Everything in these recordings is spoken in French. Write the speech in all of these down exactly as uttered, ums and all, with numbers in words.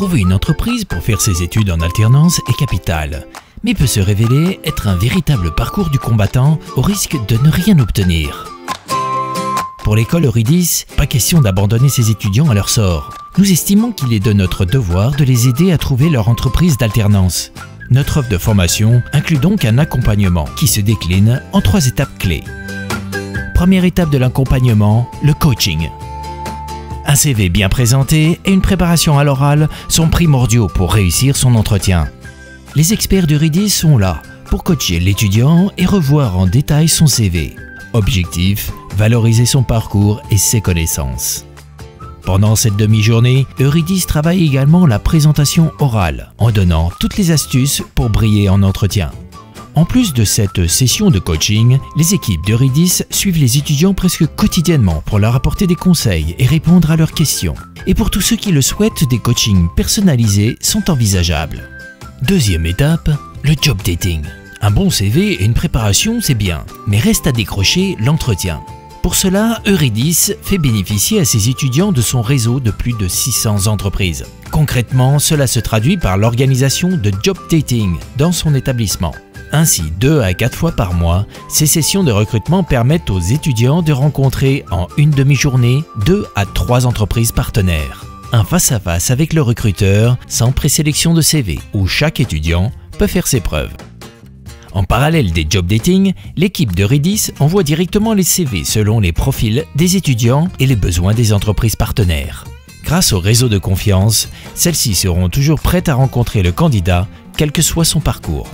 Trouver une entreprise pour faire ses études en alternance est capital, mais peut se révéler être un véritable parcours du combattant au risque de ne rien obtenir. Pour l'école Eurydice, pas question d'abandonner ses étudiants à leur sort. Nous estimons qu'il est de notre devoir de les aider à trouver leur entreprise d'alternance. Notre offre de formation inclut donc un accompagnement qui se décline en trois étapes clés. Première étape de l'accompagnement, le coaching. Un C V bien présenté et une préparation à l'oral sont primordiaux pour réussir son entretien. Les experts d'Eurydice sont là pour coacher l'étudiant et revoir en détail son C V. Objectif, valoriser son parcours et ses connaissances. Pendant cette demi-journée, Eurydice travaille également la présentation orale en donnant toutes les astuces pour briller en entretien. En plus de cette session de coaching, les équipes d'Eurydice suivent les étudiants presque quotidiennement pour leur apporter des conseils et répondre à leurs questions. Et pour tous ceux qui le souhaitent, des coachings personnalisés sont envisageables. Deuxième étape, le job dating. Un bon C V et une préparation, c'est bien, mais reste à décrocher l'entretien. Pour cela, Eurydice fait bénéficier à ses étudiants de son réseau de plus de six cents entreprises. Concrètement, cela se traduit par l'organisation de job dating dans son établissement. Ainsi, deux à quatre fois par mois, ces sessions de recrutement permettent aux étudiants de rencontrer en une demi-journée deux à trois entreprises partenaires. Un face-à-face avec le recruteur sans présélection de C V, où chaque étudiant peut faire ses preuves. En parallèle des job dating, l'équipe d'Eurydice envoie directement les C V selon les profils des étudiants et les besoins des entreprises partenaires. Grâce au réseau de confiance, celles-ci seront toujours prêtes à rencontrer le candidat, quel que soit son parcours.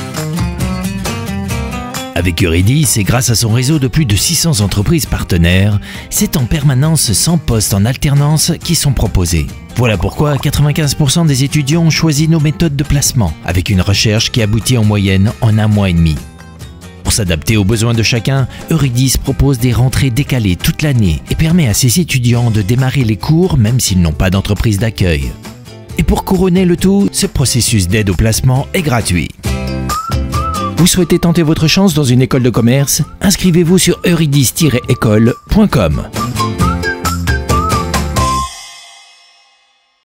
Avec Eurydice et grâce à son réseau de plus de six cents entreprises partenaires, c'est en permanence cent postes en alternance qui sont proposés. Voilà pourquoi quatre-vingt-quinze pour cent des étudiants ont choisi nos méthodes de placement, avec une recherche qui aboutit en moyenne en un mois et demi. Pour s'adapter aux besoins de chacun, Eurydice propose des rentrées décalées toute l'année et permet à ses étudiants de démarrer les cours même s'ils n'ont pas d'entreprise d'accueil. Et pour couronner le tout, ce processus d'aide au placement est gratuit. Vous souhaitez tenter votre chance dans une école de commerce? Inscrivez-vous sur eurydice tiret école point com.